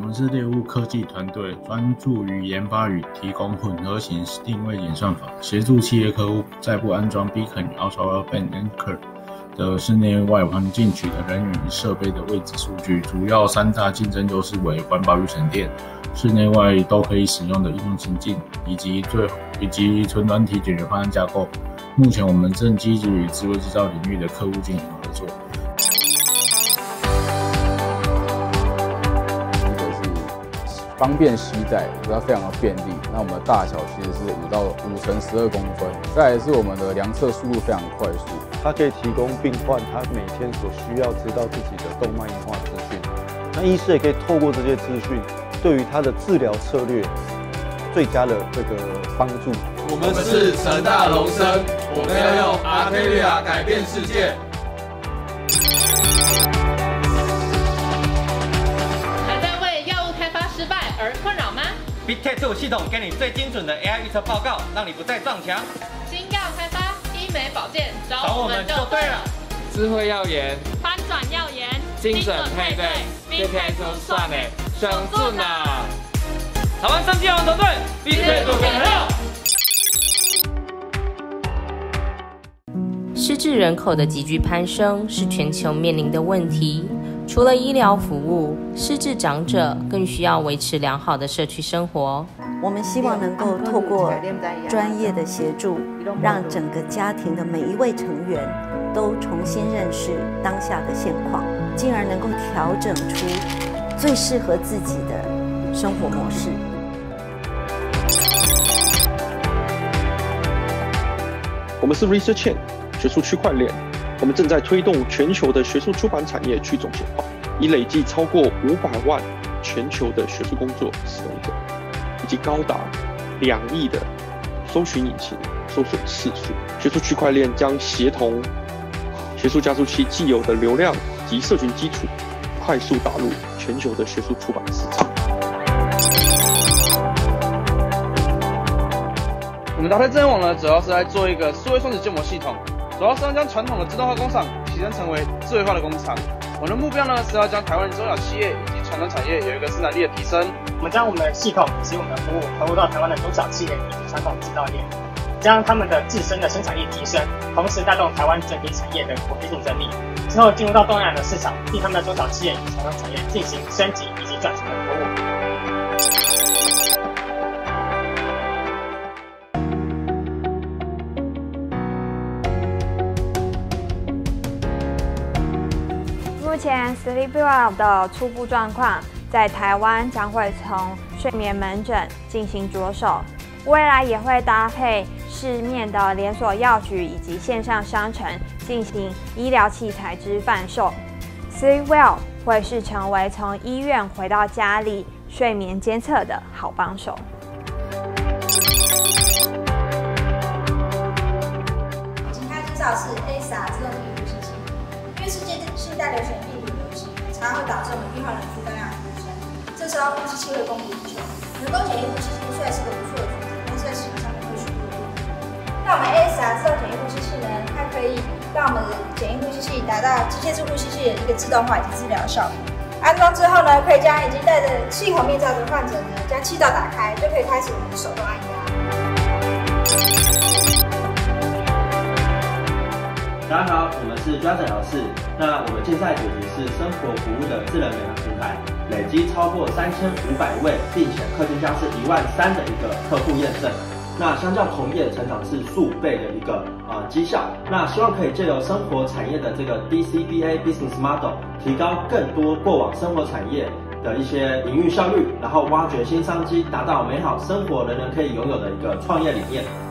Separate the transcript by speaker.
Speaker 1: 们是猎物科技团队，专注于研发与提供混合型定位演算法，协助企业客户在不安装 Beacon、Ultra-Wideband Anchor 的室内外环境取得人员与设备的位置数据。主要3大竞争优势为环保与省电、室内外都可以使用的应用情境，以及纯软体解决方案架构。目前我们正积极与智慧制造领域的客户进行合作。
Speaker 2: 方便携带，它非常的便利。那我们的大小其实是5乘12公分。再来是我们的量测速度非常快速，
Speaker 3: 它可以提供病患他每天所需要知道自己的动脉硬化资讯。那医师也可以透过这些资讯，对于他的治疗策略最佳的这个帮助。
Speaker 4: 我们是成大荣生，我们要用阿佩利亚改变世界。
Speaker 5: 而困扰吗
Speaker 6: ？Big Tech 2系统给你最精准的 AI 预测报告，让你不再撞墙。
Speaker 5: 新药开发、医美保健，
Speaker 6: 找我们就对了。
Speaker 7: 智慧药研、
Speaker 5: 翻转药研、
Speaker 7: 精准配对 ，Big Tech 2算呢，上阵啊！
Speaker 6: 台湾生技王团队 ，Big Tech 2更好。
Speaker 8: 失智人口的急剧攀升是全球面临的问题。除了医疗服务，失智长者更需要维持良好的社区生活。
Speaker 9: 我们希望能够透过专业的协助，让整个家庭的每一位成员都重新认识当下的现况，进而能够调整出最适合自己的生活模式。
Speaker 3: 我们是 Research Chain 学术区块链。我们正在推动全球的学术出版产业去中心化，已累计超过500万全球的学术工作使用者，以及高达2亿的搜寻引擎搜索次数。学术区块链将协同学术加速器既有的流量及社群基础，快速打入全球的学术出版市场。
Speaker 10: 我们达泰智能网呢，主要是来做一个数位双子建模系统。主要是要将传统的自动化工厂提升成为智慧化的工厂。我们的目标呢是要将台湾的中小企业以及传统产业有一个生产力的提升。
Speaker 11: 我们将我们的系统以及我们的服务投入到台湾的中小企业以及传统制造业，将他们的自身的生产力提升，同时带动台湾整体产业的国际竞争力。之后进入到东南亚的市场，替他们的中小企业与传统产业进行升级以及转型的服务。
Speaker 12: 目前 SleepWell 的初步状况，在台湾将会从睡眠门诊进行着手，未来也会搭配市面的连锁药局以及线上商城进行医疗器材之贩售。SleepWell 会是成为从医院回到家里睡眠监测的好帮手。
Speaker 13: 请他介绍是 ASA 自动体呼吸器，因为世界性带流行病毒流行，常会导致我们病患人数大量提升，这时候呼吸器会供不应求。人工简易呼吸器虽然是个不错的选择，但是在使用上面会许多问题。那我们 ASA 自动简易呼吸器呢，它可以让我们的简易呼吸器达到机械式呼吸器的一个自动化以及治疗效果。安装之后呢，可以将已经戴着气孔面罩的患者呢，将气道打开，就可以开始我们的手动按压。
Speaker 6: 大家好，我们是专诊疗室。那我们竞赛主题是生活服务的智能美感平台，累积超过3500位，并且客单价是13000的一个客户验证。那相较同业成长是数倍的一个绩效。那希望可以借由生活产业的这个 DCBA Business Model， 提高更多过往生活产业的一些营运效率，然后挖掘新商机，达到美好生活人人可以拥有的一个创业理念。